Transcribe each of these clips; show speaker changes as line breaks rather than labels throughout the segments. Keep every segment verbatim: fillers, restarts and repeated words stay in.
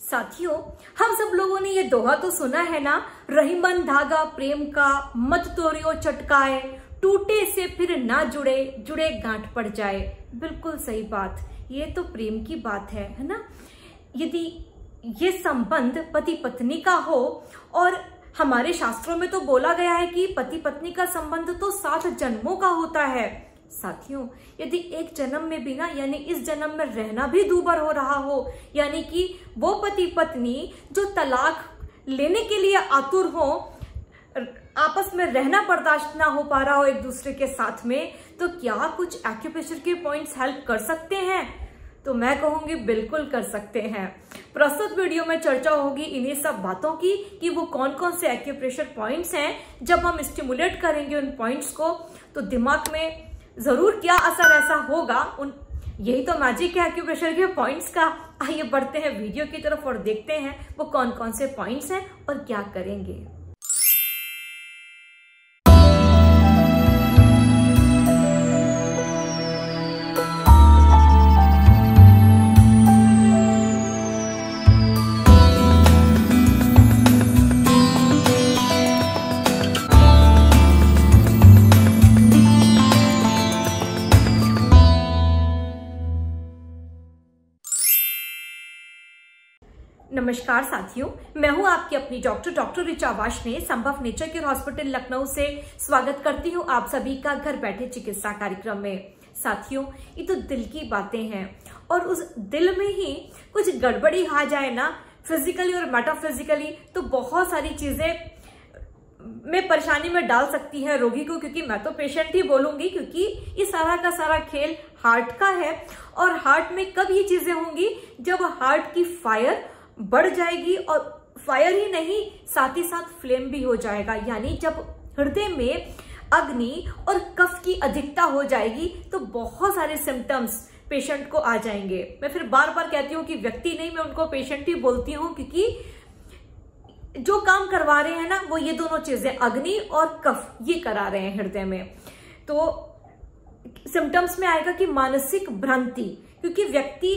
साथियों, हम सब लोगों ने ये दोहा तो सुना है ना, रहीमन धागा प्रेम का मत तोड़ियो चटकाए, टूटे से फिर ना जुड़े जुड़े गांठ पड़ जाए। बिल्कुल सही बात, ये तो प्रेम की बात है है ना। यदि ये संबंध पति पत्नी का हो, और हमारे शास्त्रों में तो बोला गया है कि पति पत्नी का संबंध तो सात जन्मों का होता है। साथियों, यदि एक जन्म में भी ना, यानी इस जन्म में रहना भी दूभर हो रहा हो, यानी कि वो पति पत्नी जो तलाक लेने के लिए आतुर हो, आपस में रहना बर्दाश्त ना हो पा रहा हो एक दूसरे के साथ में, तो क्या कुछ एक्यूप्रेशर के पॉइंट्स हेल्प कर सकते हैं? तो मैं कहूंगी बिल्कुल कर सकते हैं। प्रस्तुत वीडियो में चर्चा होगी इन्हीं सब बातों की कि वो कौन कौन से एक्यूप्रेशर पॉइंट्स हैं। जब हम स्टिमुलेट करेंगे उन पॉइंट्स को, तो दिमाग में जरूर क्या असर ऐसा होगा। उन यही तो मैजिक है एक्यूप्रेशर के पॉइंट्स का। आइए बढ़ते हैं वीडियो की तरफ और देखते हैं वो कौन कौन से पॉइंट्स हैं और क्या करेंगे। नमस्कार साथियों, मैं हूं आपकी अपनी डॉक्टर डॉक्टर ऋचा वार्ष्णेय, संभव नेचर केयर हॉस्पिटल लखनऊ से स्वागत करती हूं आप सभी का घर बैठे चिकित्सा कार्यक्रम में। साथियों, ये तो दिल की बातें हैं, और उस दिल में ही कुछ गड़बड़ी आ जाए ना, फिजिकली और मेटाफिजिकली, तो बहुत सारी चीजें में परेशानी में डाल सकती है रोगी को। क्योंकि मैं तो पेशेंट ही बोलूंगी, क्योंकि ये सारा का सारा खेल हार्ट का है। और हार्ट में कब ये चीजें होंगी? जब हार्ट की फायर बढ़ जाएगी, और फायर ही नहीं, साथ ही साथ फ्लेम भी हो जाएगा। यानी जब हृदय में अग्नि और कफ की अधिकता हो जाएगी, तो बहुत सारे सिम्टम्स पेशेंट को आ जाएंगे। मैं फिर बार बार कहती हूँ कि व्यक्ति नहीं, मैं उनको पेशेंट ही बोलती हूँ, क्योंकि जो काम करवा रहे हैं ना, वो ये दोनों चीजें, अग्नि और कफ, ये करा रहे हैं हृदय में। तो सिम्टम्स में आएगा कि मानसिक भ्रांति, क्योंकि व्यक्ति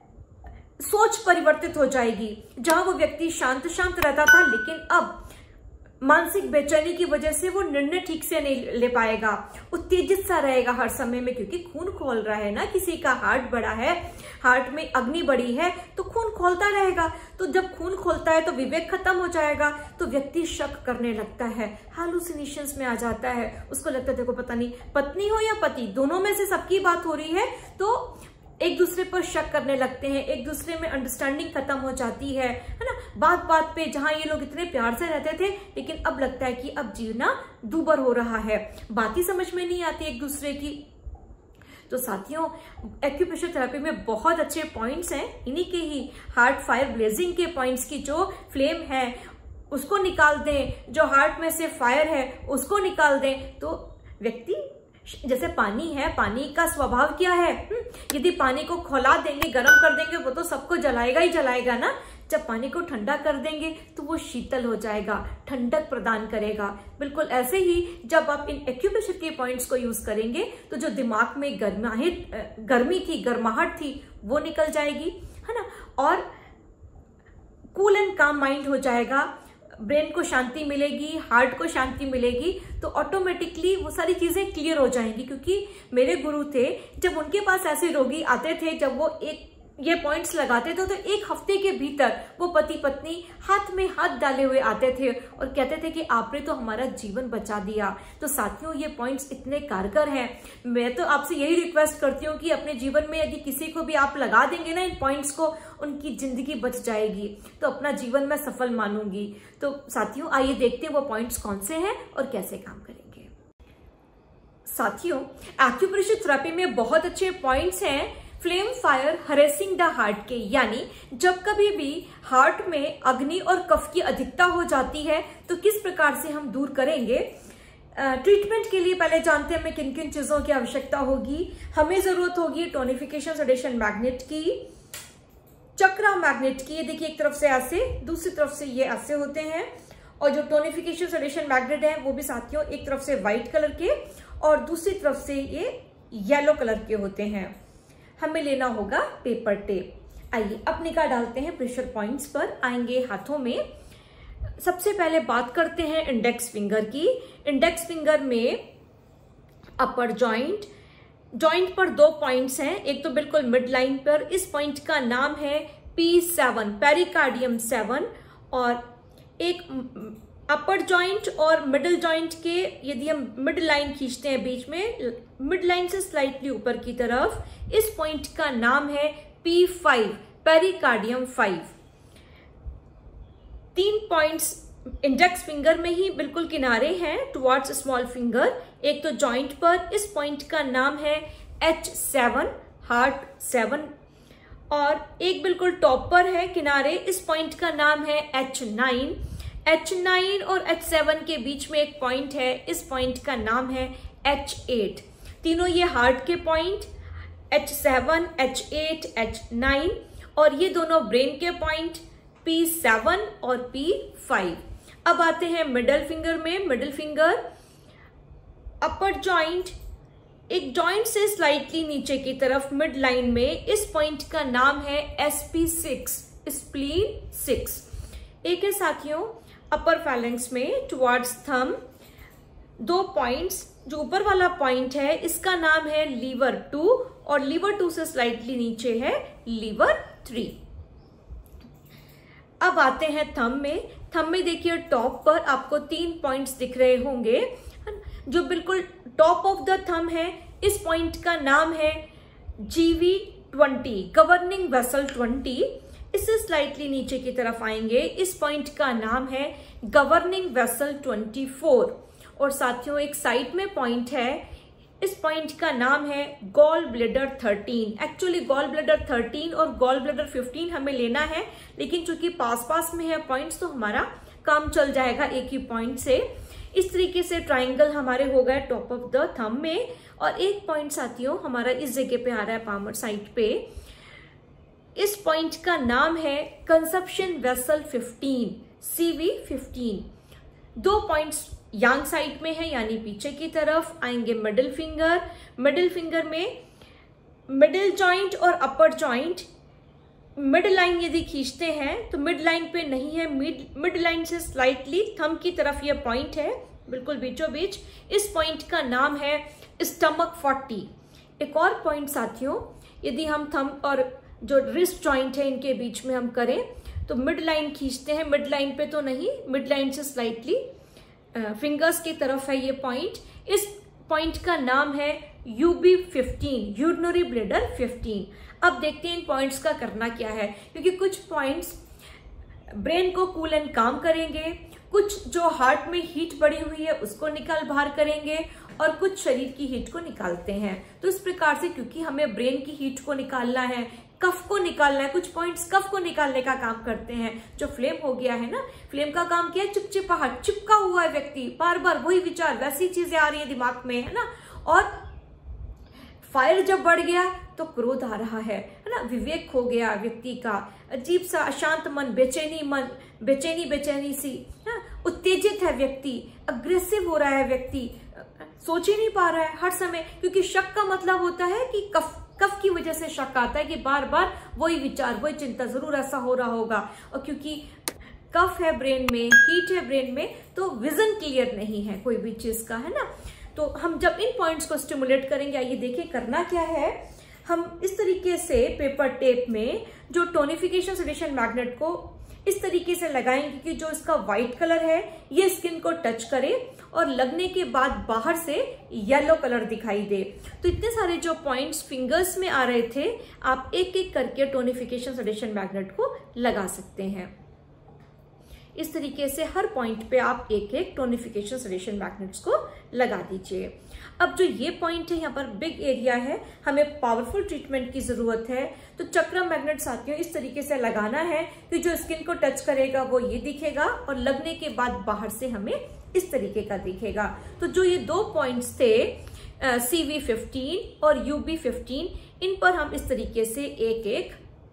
सोच परिवर्तित हो जाएगी। जहां वो व्यक्ति शांत शांत रहता था, लेकिन अब मानसिक बेचैनी की वजह से वो निर्णय ठीक से नहीं ले पाएगा, उत्तेजित सा रहेगा हर समय में, क्योंकि खून खोल रहा है ना। किसी का हार्ट बड़ा है, हार्ट में अग्नि बड़ी है, तो खून खोलता रहेगा। तो जब खून खोलता है तो विवेक खत्म हो जाएगा, तो व्यक्ति शक करने लगता है, हालुसिनेशंस में आ जाता है। उसको लगता है देखो पता नहीं पत्नी हो या पति, दोनों में से सबकी बात हो रही है, तो एक दूसरे पर शक करने लगते हैं, एक दूसरे में अंडरस्टैंडिंग खत्म हो जाती है है ना। बात बात पे जहां ये लोग इतने प्यार से रहते थे, लेकिन अब लगता है कि अब जीना दूभर हो रहा है, बात ही समझ में नहीं आती एक दूसरे की। तो साथियों, एक्यूप्रेशर थेरेपी में बहुत अच्छे पॉइंट्स हैं, इन्हीं के ही हार्ट फायर ब्लेजिंग के पॉइंट्स की जो फ्लेम है उसको निकाल दें, जो हार्ट में से फायर है उसको निकाल दें, तो व्यक्ति जैसे पानी है, पानी का स्वभाव क्या है? यदि पानी को खौला देंगे, गर्म कर देंगे, वो तो सबको जलाएगा ही जलाएगा ना। जब पानी को ठंडा कर देंगे तो वो शीतल हो जाएगा, ठंडक प्रदान करेगा। बिल्कुल ऐसे ही जब आप इन एक्यूप्रेशर के पॉइंट्स को यूज करेंगे, तो जो दिमाग में गर्माहट गर्मी थी, गर्माहट थी, वो निकल जाएगी, है ना। और कूल एंड काम माइंड हो जाएगा, ब्रेन को शांति मिलेगी, हार्ट को शांति मिलेगी, तो ऑटोमेटिकली वो सारी चीजें क्लियर हो जाएंगी। क्योंकि मेरे गुरु थे, जब उनके पास ऐसे रोगी आते थे, जब वो एक ये पॉइंट्स लगाते थे, तो एक हफ्ते के भीतर वो पति पत्नी हाथ में हाथ डाले हुए आते थे और कहते थे कि आपने तो हमारा जीवन बचा दिया। तो साथियों, ये पॉइंट्स इतने कारगर हैं। मैं तो आपसे यही रिक्वेस्ट करती हूँ कि अपने जीवन में यदि किसी को भी आप लगा देंगे ना इन पॉइंट्स को, उनकी जिंदगी बच जाएगी। तो अपना जीवन मैं सफल मानूंगी। तो साथियों, आइए देखते हैं वो पॉइंट्स कौन से हैं और कैसे काम करेंगे। साथियों, एक्यूप्रेशर थेरेपी में बहुत अच्छे पॉइंट्स हैं flame fire harassing the heart के। यानी जब कभी भी हार्ट में अग्नि और कफ की अधिकता हो जाती है, तो किस प्रकार से हम दूर करेंगे। ट्रीटमेंट के लिए पहले जानते हैं हमें किन किन चीजों की आवश्यकता होगी। हमें जरूरत होगी टोनिफिकेशन सेडेशन मैग्नेट की, चक्रा मैग्नेट की। ये देखिए, एक तरफ से ऐसे, दूसरी तरफ से ये ऐसे होते हैं। और जो टोनिफिकेशन सेडेशन मैग्नेट है वो भी साथियों एक तरफ से व्हाइट कलर के और दूसरी तरफ से ये येलो कलर के होते हैं। हमें लेना होगा पेपर टेप। आइए अब निगाह डालते हैं प्रेशर पॉइंट्स पर। आएंगे हाथों में। सबसे पहले बात करते हैं इंडेक्स फिंगर की। इंडेक्स फिंगर में अपर जॉइंट, जॉइंट पर दो पॉइंट्स हैं, एक तो बिल्कुल मिड लाइन पर, इस पॉइंट का नाम है पी सेवन, पेरिकार्डियम सेवन, और एक अपर जॉइंट और मिडिल जॉइंट के यदि हम मिड लाइन खींचते हैं बीच में, मिड लाइन से स्लाइटली ऊपर की तरफ, इस पॉइंट का नाम है पी फाइव, पेरिकार्डियम फाइव। तीन पॉइंट्स इंडेक्स फिंगर में ही बिल्कुल किनारे हैं टुवर्ड्स स्मॉल फिंगर। एक तो जॉइंट पर, इस पॉइंट का नाम है एच सेवन, हार्ट सेवन, और एक बिल्कुल टॉप पर है किनारे, इस पॉइंट का नाम है एच नाइन। एच नाइन और एच सेवन के बीच में एक पॉइंट है, इस पॉइंट का नाम है एच एट। तीनों ये हार्ट के point, H seven, H eight, H nine, और ये दोनों ब्रेन के पॉइंट पी सेवन और पी फाइव। अब आते हैं मिडल फिंगर में। मिडल फिंगर अपर जॉइंट, एक जॉइंट से स्लाइटली नीचे की तरफ मिड लाइन में, इस पॉइंट का नाम है S P six, spleen six. एक है साथियों अपर फैलेंक्स में टुवर्ड्स थंब, दो पॉइंट्स, जो ऊपर वाला पॉइंट है इसका नाम है लीवर टू, और लीवर टू से स्लाइटली नीचे है लीवर थ्री। अब आते हैं थंब में। थंब में देखिए टॉप पर आपको तीन पॉइंट्स दिख रहे होंगे, जो बिल्कुल टॉप ऑफ द थंब है, इस पॉइंट का नाम है GV twenty, governing vessel twenty. इससे स्लाइटली नीचे की तरफ आएंगे, इस पॉइंट का नाम है गवर्निंग वेसल ट्वेंटी फोर। और साथियों एक साइड में पॉइंट है, इस पॉइंट का नाम है gall bladder thirteen. Actually gall bladder thirteen और गॉल ब्लैडर फिफ्टीन हमें लेना है, लेकिन चूंकि पास पास में है पॉइंट्स, तो हमारा काम चल जाएगा एक ही पॉइंट से। इस तरीके से ट्राइंगल हमारे हो गए टॉप ऑफ द थंब में, और एक पॉइंट साथियों हमारा इस जगह पे आ रहा है पामर साइड पे, इस पॉइंट का नाम है conception vessel fifteen, CV fifteen. दो पॉइंट्स यांग साइड में है, यानी पीछे की तरफ। आएंगे मिडिल फिंगर। मिडिल फिंगर में मिडिल जॉइंट और अपर जॉइंट, मिड लाइन यदि खींचते हैं तो मिड लाइन पे नहीं है, मिड मिड लाइन से स्लाइटली थंब की तरफ ये पॉइंट है, बिल्कुल बीचों बीच। इस पॉइंट का नाम है स्टमक फोर्टी। एक और पॉइंट साथियों, यदि हम थंब और जो रिस्ट जॉइंट है इनके बीच में हम करें तो मिड लाइन खींचते हैं, मिड लाइन पे तो नहीं, मिड लाइन से स्लाइटली फिंगर्स की तरफ है ये पॉइंट। इस पॉइंट का नाम है UB fifteen, urinary bladder fifteen. अब देखते हैं इन पॉइंट्स का करना क्या है, क्योंकि कुछ पॉइंट्स ब्रेन को कूल एंड काम करेंगे, कुछ जो हार्ट में हीट बढ़ी हुई है उसको निकाल बाहर करेंगे, और कुछ शरीर की हीट को निकालते हैं। तो इस प्रकार से क्योंकि हमें ब्रेन की हीट को निकालना है, कफ को निकालना है, कुछ पॉइंट्स कफ को निकालने का काम करते हैं। जो फ्लेम हो गया है ना, फ्लेम का काम क्या है, चिपचिपाहट, चिपका हुआ है व्यक्ति, बार बार वही विचार, वैसी चीजें आ रही है दिमाग में, है ना। और फायर जब बढ़ गया तो क्रोध आ रहा है है ना, विवेक खो गया व्यक्ति का, अजीब सा अशांत मन, बेचैनी मन, बेचैनी बेचैनी सी, है, उत्तेजित है व्यक्ति, अग्रेसिव हो रहा है व्यक्ति, सोच ही नहीं पा रहा है हर समय, क्योंकि शक का मतलब होता है कि कफ कफ की वजह से शक आता है कि बार बार वही विचार, वही चिंता, जरूर ऐसा हो रहा होगा। और क्योंकि कफ है ब्रेन में, हीट है ब्रेन में, तो विजन क्लियर नहीं है कोई भी चीज का, है ना। तो हम जब इन पॉइंट्स को स्टिमुलेट करेंगे, आइए देखिए करना क्या है। हम इस तरीके से पेपर टेप में जो टोनिफिकेशन सेडेशन मैग्नेट को इस तरीके से लगाएंगे कि जो इसका व्हाइट कलर है ये स्किन को टच करे, और लगने के बाद बाहर से येलो कलर दिखाई दे। तो इतने सारे जो पॉइंट्स फिंगर्स में आ रहे थे, आप एक एक करके टोनिफिकेशन सेडेशन मैग्नेट को लगा सकते हैं। इस तरीके से हर पॉइंट पे आप एक एक टोनिफिकेशन सेडेशन मैग्नेट्स को लगा दीजिए। अब जो ये पॉइंट है, यहाँ पर बिग एरिया है, हमें पावरफुल ट्रीटमेंट की जरूरत है। तो चक्र मैग्नेट साथियों इस तरीके से लगाना है कि जो स्किन को टच करेगा वो ये दिखेगा, और लगने के बाद बाहर से हमें इस तरीके का दिखेगा। तो जो ये दो पॉइंट्स थे सी वी फिफ्टीन और यू बी फिफ्टीन, इन पर हम इस तरीके से एक एक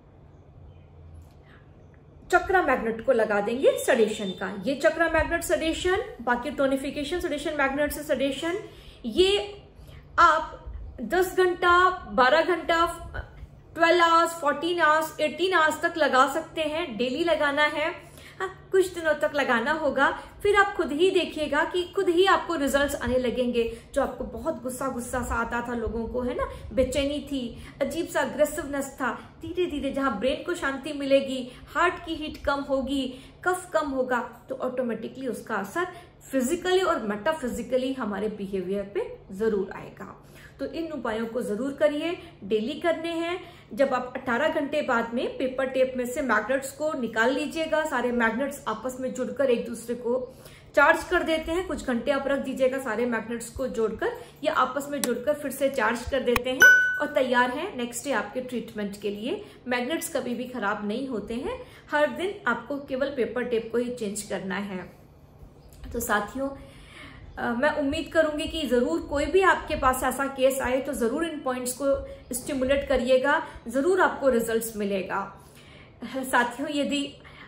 चक्रा मैग्नेट को लगा देंगे सडेशन का। ये चक्रा मैग्नेट सडेशन, बाकी टोनिफिकेशन सडेशन मैग्नेट से सडेशन, ये आप दस घंटा बारह घंटा twelve hours, fourteen hours, eighteen hours तक लगा सकते हैं। डेली लगाना है, हाँ, कुछ दिनों तक लगाना होगा। फिर आप खुद ही देखिएगा कि खुद ही आपको रिजल्ट्स आने लगेंगे। जो आपको बहुत गुस्सा गुस्सा सा आता था लोगों को, है ना, बेचैनी थी, अजीब सा अग्रेसिवनेस था, धीरे धीरे जहां ब्रेन को शांति मिलेगी, हार्ट की हीट कम होगी, कफ कम होगा, तो ऑटोमेटिकली उसका असर फिजिकली और मेटाफिजिकली हमारे बिहेवियर पे जरूर आएगा। तो इन उपायों को जरूर करिए, डेली करने हैं। जब आप अठारह घंटे बाद में पेपर टेप में से मैग्नेट्स को निकाल लीजिएगा, सारे मैग्नेट्स आपस में जुड़कर एक दूसरे को चार्ज कर देते हैं। कुछ घंटे आप रख दीजिएगा सारे मैग्नेट्स को जोड़कर, या आपस में जुड़कर फिर से चार्ज कर देते हैं और तैयार है नेक्स्ट डे आपके ट्रीटमेंट के लिए। मैग्नेट्स कभी भी खराब नहीं होते हैं, हर दिन आपको केवल पेपर टेप को ही चेंज करना है। तो साथियों, Uh, मैं उम्मीद करूंगी कि जरूर कोई भी आपके पास ऐसा केस आए तो जरूर इन पॉइंट्स को स्टिमुलेट करिएगा, जरूर आपको रिजल्ट्स मिलेगा। साथियों, यदि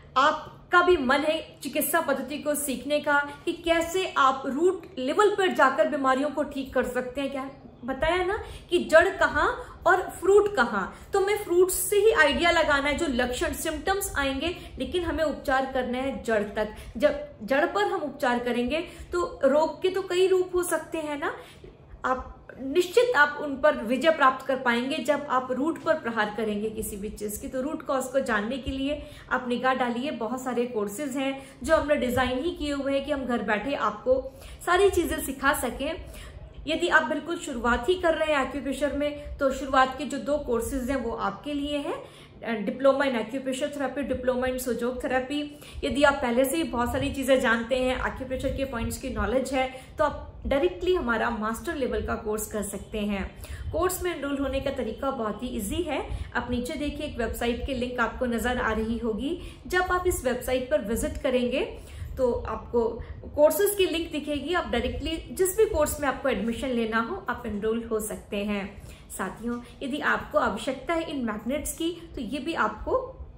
आपका भी मन है चिकित्सा पद्धति को सीखने का कि कैसे आप रूट लेवल पर जाकर बीमारियों को ठीक कर सकते हैं, क्या बताया ना कि जड़ कहाँ और फ्रूट कहाँ, तो हमें फ्रूट से ही आइडिया लगाना है। जो लक्षण सिम्टम्स आएंगे, लेकिन हमें उपचार करना है जड़ तक। जब जड़ पर हम उपचार करेंगे तो रोग के तो कई रूप हो सकते हैं ना, आप निश्चित आप उन पर विजय प्राप्त कर पाएंगे जब आप रूट पर प्रहार करेंगे किसी भी चीज की। तो रूट कॉज को जानने के लिए आप निगाह डालिए, बहुत सारे कोर्सेज हैं जो हमने डिजाइन ही किए हुए हैं कि हम घर बैठे आपको सारी चीजें सिखा सकें। यदि आप बिल्कुल शुरुआत ही कर रहे हैं एक्यूप्रेशर में, तो शुरुआत के जो दो कोर्सेज हैं वो आपके लिए हैं, diploma in acupressure therapy, diploma in Su Jok therapy. यदि आप पहले से ही बहुत सारी चीजें जानते हैं, एक्यूप्रेशर के पॉइंट्स की नॉलेज है, तो आप डायरेक्टली हमारा मास्टर लेवल का कोर्स कर सकते हैं। कोर्स में एनरोल होने का तरीका बहुत ही इजी है। आप नीचे देखिए, एक वेबसाइट की लिंक आपको नजर आ रही होगी। जब आप इस वेबसाइट पर विजिट करेंगे तो आपको कोर्सेज की लिंक दिखेगी। आप डायरेक्टली जिस भी कोर्स में आपको एडमिशन लेना हो, आप एनरोल हो सकते हैं। साथियों, यदि आपको आवश्यकता है इन मैग्नेट्स की, तो ये भी आपको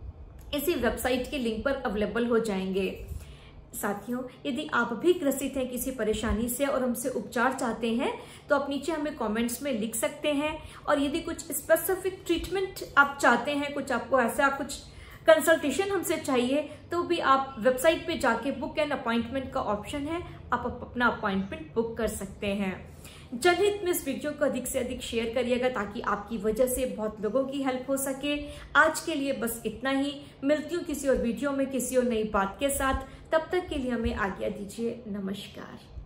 इसी वेबसाइट के लिंक पर अवेलेबल हो जाएंगे। साथियों, यदि आप भी ग्रसित हैं किसी परेशानी से और हमसे उपचार चाहते हैं, तो आप नीचे हमें कमेंट्स में लिख सकते हैं। और यदि कुछ स्पेसिफिक ट्रीटमेंट आप चाहते हैं, कुछ आपको ऐसा कुछ कंसल्टेशन हमसे चाहिए, तो भी आप वेबसाइट पे जाके बुक एंड अपॉइंटमेंट का ऑप्शन है, आप अपना अपॉइंटमेंट बुक कर सकते हैं। जनहित में इस वीडियो को अधिक से अधिक शेयर करिएगा ताकि आपकी वजह से बहुत लोगों की हेल्प हो सके। आज के लिए बस इतना ही, मिलती हूँ किसी और वीडियो में किसी और नई बात के साथ। तब तक के लिए हमें आज्ञा दीजिए। नमस्कार।